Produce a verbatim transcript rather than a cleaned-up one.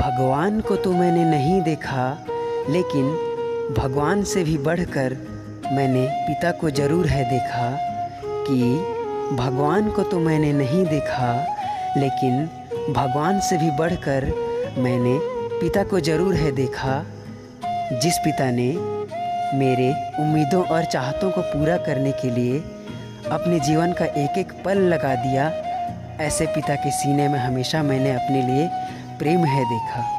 भगवान को तो मैंने नहीं देखा, लेकिन भगवान से भी बढ़कर मैंने पिता को ज़रूर है देखा। कि भगवान को तो मैंने नहीं देखा, लेकिन भगवान से भी बढ़कर मैंने पिता को ज़रूर है देखा। जिस पिता ने मेरे उम्मीदों और चाहतों को पूरा करने के लिए अपने जीवन का एक एक पल लगा दिया, ऐसे पिता के सीने में हमेशा मैंने अपने लिए प्रेम है देखा।